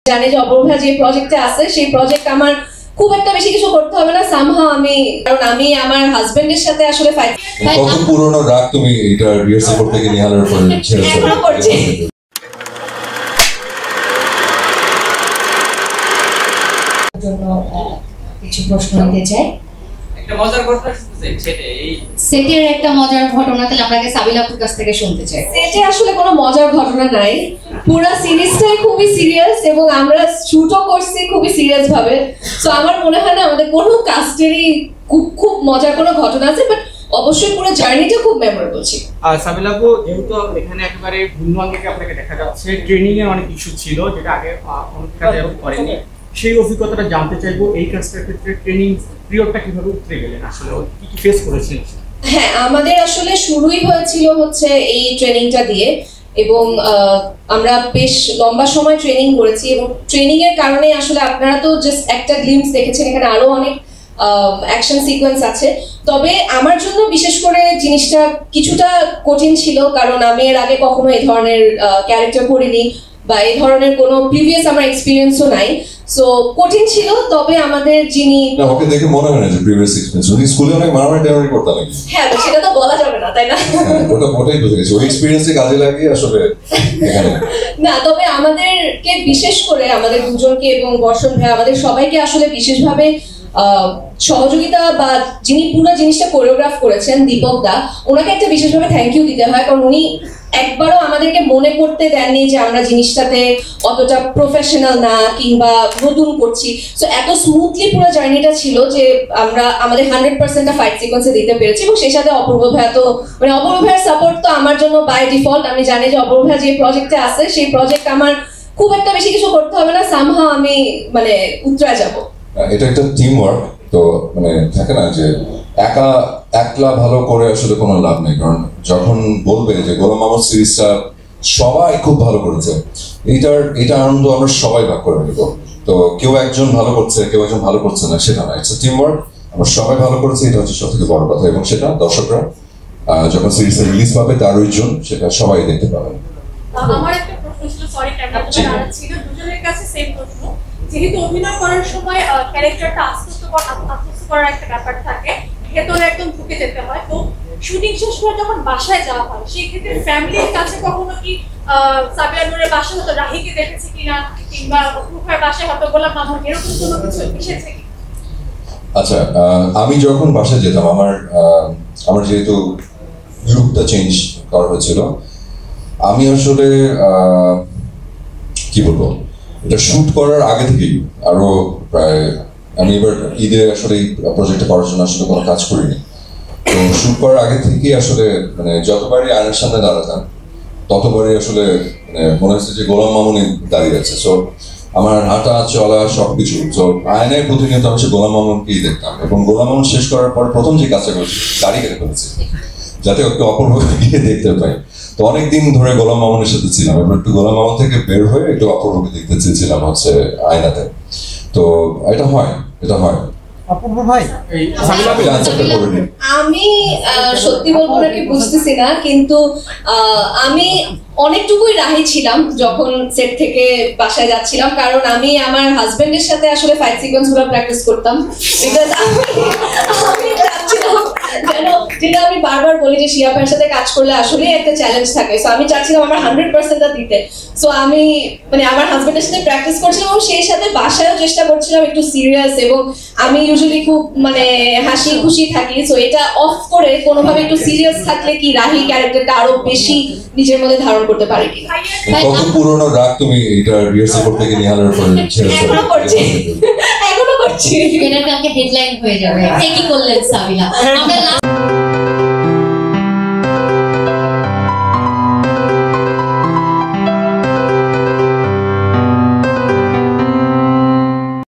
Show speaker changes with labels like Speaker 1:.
Speaker 1: জানি যে অপরূপা যে প্রজেক্টে আছে সেই প্রজেক্ট আমার খুব একটা বেশি কিছু করতে হবে না সামহাও কারণ আমি আমার হাজবেন্ডের সাথে আসলে ফাইট।
Speaker 2: কত পুরনো রাগ তুমি এটা রিহার্সাল করতে গিয়ে নিহালের পরে ছেড়েছো?
Speaker 1: এখনো করছি।
Speaker 3: জন্য কিছু প্রশ্ন নিতে চাই।
Speaker 4: একটা মজার ঘটনা শুনতে চাই
Speaker 3: সেটের একটা মজার ঘটনা তাহলে আপনাকে সাবিলা আপুর কাছ থেকে শুনতে চাই।
Speaker 1: সেটে আসলে কোনো মজার ঘটনা নাই, পুরো সিরিজটাই খুবই সিরিয়াস এবং আমরা শুটও করছি খুবই সিরিয়াস ভাবে। সো আমার মনে হয় না আমাদের কোনো কাস্টেরই খুব মজার কোনো ঘটনা আছে, বাট অবশ্যই পুরো জার্নিটা খুব মেমোরেবল ছিল।
Speaker 4: আর সাবিলা আপু যেহেতু এখানে একেবারে ভিন্ন আঙ্গিকে আপনাকে দেখা যাচ্ছে, ট্রেনিং এর অনেক ইস্যু ছিল যেটা আগে অনেক কাজে করেনি, সেই অভিজ্ঞতাটা জানতে চাইবো। এই কাজটার ক্ষেত্রে ট্রেনিং পিরিয়ডটা কিভাবে উতরে গেলেন, আসলে কি কি ফেস করেছেন?
Speaker 1: হ্যাঁ, আমাদের আসলে শুরুই হয়েছিল হচ্ছে এই ট্রেনিংটা দিয়ে এবং আমরা বেশ লম্বা সময় ট্রেনিং করেছি এবং ট্রেনিং এর কারণে আসলে আপনারা তো জাস্ট একটা গ্লিমস দেখেছেন, এখানে আরো অনেক অ্যাকশন সিকোয়েন্স আছে। তবে আমার জন্য বিশেষ করে জিনিসটা কিছুটা কঠিন ছিল, কারণ আমি এর আগে কখনো এই ধরনের ক্যারেক্টার করিনি বা এই ধরনের কোনো প্রিভিয়াস আমার এক্সপেরিয়েন্সও নাই। সো কঠিন ছিল। তবে আমাদের যিনি
Speaker 2: ওকে দেখে মনে হয় না যে প্রিভিয়াস এক্সপেরিয়েন্স, যদি স্কুলে অনেক মারামারি টারামারি করতে নাকি?
Speaker 1: হ্যাঁ, সেটা তো বলা যাবে না, তাই না?
Speaker 2: ওটাই বুঝে গেছি, ওই এক্সপেরিয়েন্সে কাজে লাগিয়ে আসলে এখানে
Speaker 1: না। তবে আমাদেরকে বিশেষ করে আমাদের দুজনকে এবং বর্ষণ ভাই আমাদের সবাইকে আসলে বিশেষভাবে সহযোগিতা বা যিনি পুরো জিনিসটা কোরিওগ্রাফ করেছেন দীপক দা, ওনাকে একটা বিশেষভাবে থ্যাংক ইউ দিতে হয়, কারণ উনি একবারও আমাদেরকে মনে করতে দেননি যে আমরা জিনিসটাতে অতটা প্রফেশনাল না কিংবা নতুন করছি। সো এত স্মুথলি পুরো জার্নিটা ছিল যে আমরা আমাদের 100% ফাইট সিকোয়েন্সে দিতে পেরেছি এবং সেই সাথে অপূর্ব ভাইয়া তো অপূর্ব ভাইয়ের সাপোর্ট তো আমার জন্য বাই ডিফল্ট। আমি জানি যে অপূর্ব ভাইয়া যে প্রজেক্টে আছে সেই প্রজেক্ট আমার খুব একটা বেশি কিছু করতে হবে না, সামহাও আমি উতরা যাব।
Speaker 2: এটা একটা টিম ওয়ার্ক, তো থাকে না যে একলা ভালো করে আসলে কোনো লাভ নেই, কারণ যখন বলবে যে গোলাম মামুদ সিরিজটা সবাই খুব ভালো করেছে, এটা আনন্দ আমরা সবাই ভাগ করে নিব। তো কেউ একজন ভালো করছে, কেউ একজন ভালো করছে না, সেটা না, ইটস টিম ওয়ার্ক। আমরা সবাই ভালো করেছি, এটা হচ্ছে সব থেকে বড় কথা, এবং সেটা দর্শকরা যখন সিরিজের রিলিজ পাবে 13 জুন সেটা সবাই দেখতে পাবেন।
Speaker 5: আমার একটা প্রশ্ন ছিল, সরি ক্যামেরাটা ছিল, দুজনের কাছে সেম প্রশ্ন। যেহেতু অভিনয় করার সময় ক্যারেক্টারটা আশ্বস্ত করার একটা ব্যাপার থাকে, ভেতরে একদম ঢুকে যেতে হয়, তো শুটিং শেষ করে যখন বাসায় যাওয়া হয় সেই ক্ষেত্রে ফ্যামিলির কাছে কখনো কি সাবিয়া নূরের বাসায় হয়তো রাহিকে দেখেছে কিনা, কিংবা অপরূপার বাসায় হয়তো গোলাম মামুন, এরকম কোনো কিছু এসেছে কি?
Speaker 2: আচ্ছা, আমি যখন বাসায় যেতাম, আমার যেহেতু লুকটা চেঞ্জ করা হয়েছিল, আমি আসলে কি বলবো, এটা শুট করার আগে থেকেই আরো প্রায় আমি এবার ঈদে আসলে এই প্রজেক্টটা করার জন্য আসলে কোনো কাজ করিনি। তো শুট করার আগে থেকেই আসলে যতবারই আয়নার সামনে দাঁড়াতাম ততবারই আসলে মনে হচ্ছে যে গোলাম মামুনই দাঁড়িয়ে আছে। সো আমার হাঁটা চলা সবকিছু, তো আয়নায় প্রতিনিয়ত আমি সে গোলাম মামুনকেই দেখতাম, এবং গোলাম মামুন শেষ করার পর প্রথম যে কাজটা করেছি দাড়ি কেটে ফেলেছি যাতে একটু অপূর্ব গিয়ে দেখতে পাই। তো অনেকদিন ধরে গোলাম মামুনের সাথে ছিলাম, এবার একটু গোলাম মামুন থেকে বের হয়ে একটু অপূর্বকে দেখতে চেয়েছিলাম হচ্ছে আয়নাতে। তো এটা হয়।
Speaker 4: অপূর্ব ভাই,
Speaker 1: আমি সত্যি বলবো নাকি বুঝতেছি না, কিন্তু আমি অনেকটুকুই রাহি ছিলাম যখন সেট থেকে বাসায় যাচ্ছিলাম, কারণ আমি আমার হাজবেন্ডের সাথে আসলে ফাইট সিকোয়েন্স গুলো প্র্যাকটিস করতাম, বিকজ আমি চাচ্ছিলাম যেটা আমি বারবার বলি যে শিয়া ভাইয়ের সাথে কাজ করলে আসলে একটা চ্যালেঞ্জ থাকে। সো আমি চাচ্ছিলাম আমার 100%টা দিতে। সো আমি আমার হাজবেন্ডের সাথে প্র্যাকটিস করছিলাম এবং সেই সাথে বাসায়ও চেষ্টা করছিলাম একটু সিরিয়াস, এবং আমি ইউজুয়ালি খুব হাসি খুশি থাকি। সো এটা অফ করে কোনোভাবে একটু সিরিয়াস থাকলে কি রাহি ক্যারেক্টারটা আরো বেশি নিজের মধ্যে ধারণ করতে পারে কিনা।
Speaker 2: কত পুরনো রাগ তুমি এটা রিহার্সাল করতে গিয়ে নিহালের পরে ছেড়েছো?
Speaker 1: এখনো করছি।
Speaker 3: এটা কালকে হেডলাইন হয়ে যাবে। কি করলেন সাবিলা? আমরা